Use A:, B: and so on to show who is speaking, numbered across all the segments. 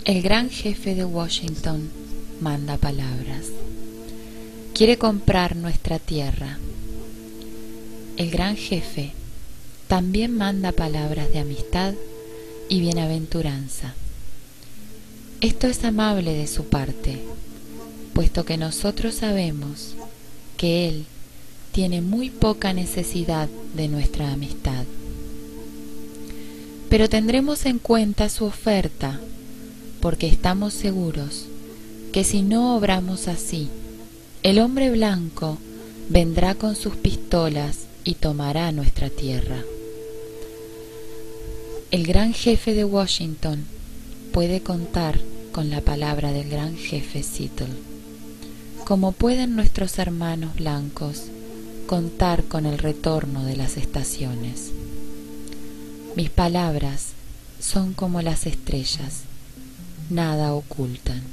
A: El gran jefe de Washington manda palabras. Quiere comprar nuestra tierra. El gran jefe también manda palabras de amistad y bienaventuranza. Esto es amable de su parte, puesto que nosotros sabemos que Él tiene muy poca necesidad de nuestra amistad. Pero tendremos en cuenta su oferta, porque estamos seguros que si no obramos así, el hombre blanco vendrá con sus pistolas y tomará nuestra tierra. El gran jefe de Washington puede contar con la palabra del gran jefe Seattle, como pueden nuestros hermanos blancos contar con el retorno de las estaciones. Mis palabras son como las estrellas, nada ocultan.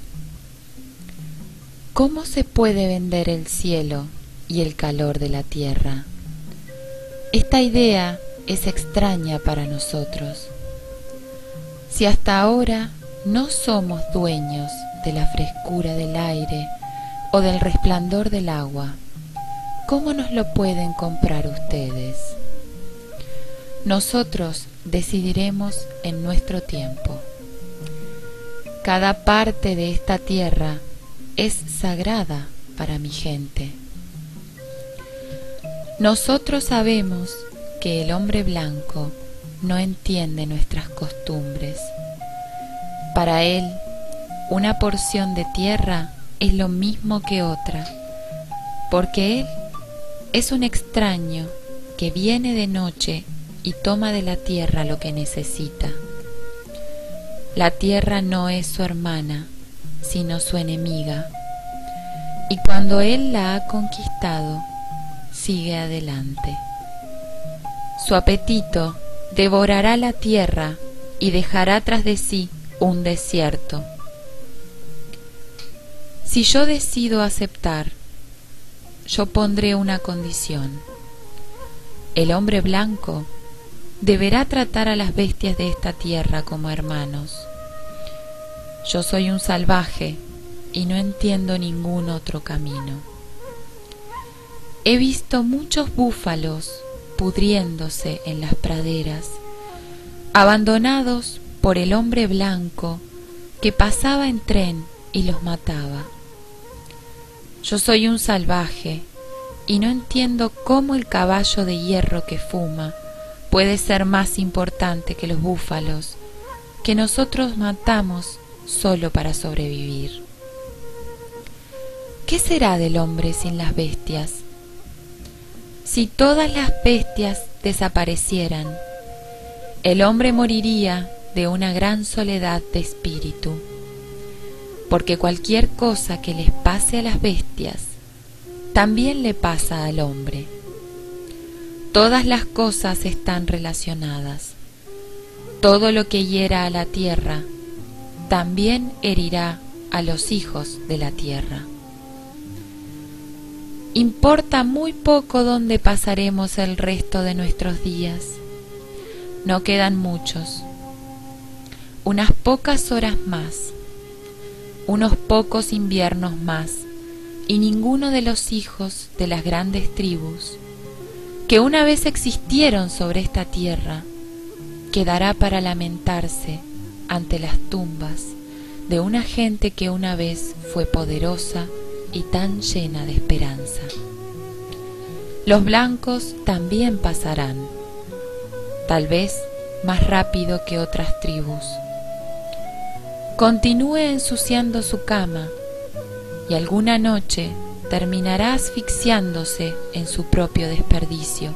A: ¿Cómo se puede vender el cielo y el calor de la tierra? Esta idea es extraña para nosotros. Si hasta ahora no somos dueños de la frescura del aire o del resplandor del agua, ¿cómo nos lo pueden comprar ustedes? Nosotros decidiremos en nuestro tiempo. Cada parte de esta tierra es sagrada para mi gente. Nosotros sabemos que el hombre blanco no entiende nuestras costumbres. Para él, una porción de tierra es lo mismo que otra, porque él es un extraño que viene de noche y toma de la tierra lo que necesita. La tierra no es su hermana, sino su enemiga, y cuando él la ha conquistado, sigue adelante. Su apetito devorará la tierra y dejará tras de sí un desierto. Si yo decido aceptar, yo pondré una condición. El hombre blanco deberá tratar a las bestias de esta tierra como hermanos. Yo soy un salvaje y no entiendo ningún otro camino. He visto muchos búfalos pudriéndose en las praderas, abandonados por el hombre blanco que pasaba en tren y los mataba. Yo soy un salvaje y no entiendo cómo el caballo de hierro que fuma puede ser más importante que los búfalos que nosotros matamos solo para sobrevivir. ¿Qué será del hombre sin las bestias? Si todas las bestias desaparecieran, el hombre moriría de una gran soledad de espíritu, porque cualquier cosa que les pase a las bestias, también le pasa al hombre. Todas las cosas están relacionadas. Todo lo que hiera a la tierra, también herirá a los hijos de la tierra. Importa muy poco dónde pasaremos el resto de nuestros días. No quedan muchos. Unas pocas horas más, unos pocos inviernos más, y ninguno de los hijos de las grandes tribus que una vez existieron sobre esta tierra quedará para lamentarse ante las tumbas de una gente que una vez fue poderosa y tan llena de esperanza. Los blancos también pasarán, tal vez más rápido que otras tribus. Continúe ensuciando su cama y alguna noche terminará asfixiándose en su propio desperdicio.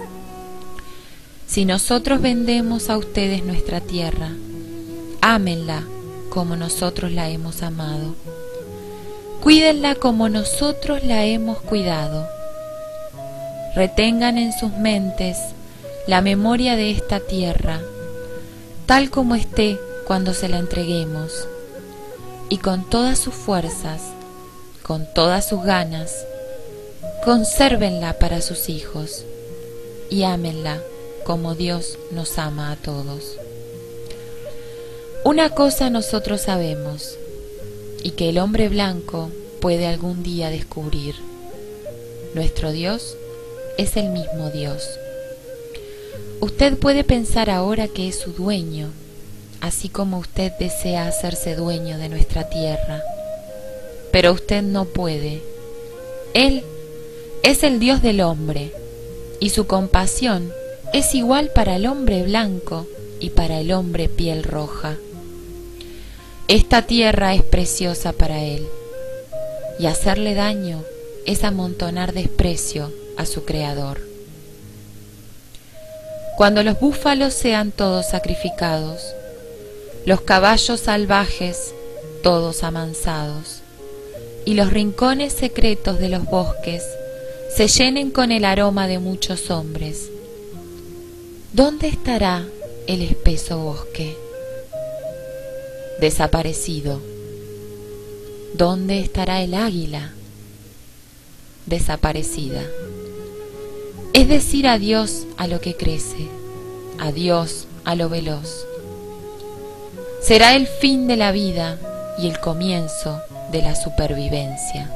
A: Si nosotros vendemos a ustedes nuestra tierra, ámenla como nosotros la hemos amado. Cuídenla como nosotros la hemos cuidado. Retengan en sus mentes la memoria de esta tierra, tal como esté cuando se la entreguemos, y con todas sus fuerzas, con todas sus ganas, consérvenla para sus hijos y ámenla como Dios nos ama a todos. Una cosa nosotros sabemos, y que el hombre blanco puede algún día descubrir: nuestro Dios es el mismo Dios. Usted puede pensar ahora que es su dueño, así como usted desea hacerse dueño de nuestra tierra, pero usted no puede. Él es el Dios del hombre, y su compasión es igual para el hombre blanco y para el hombre piel roja. Esta tierra es preciosa para él, y hacerle daño es amontonar desprecio a su Creador. Cuando los búfalos sean todos sacrificados, los caballos salvajes todos amansados, y los rincones secretos de los bosques se llenen con el aroma de muchos hombres, ¿dónde estará el espeso bosque? Desaparecido. ¿Dónde estará el águila? Desaparecida. Es decir adiós a lo que crece, adiós a lo veloz. Será el fin de la vida y el comienzo de la supervivencia.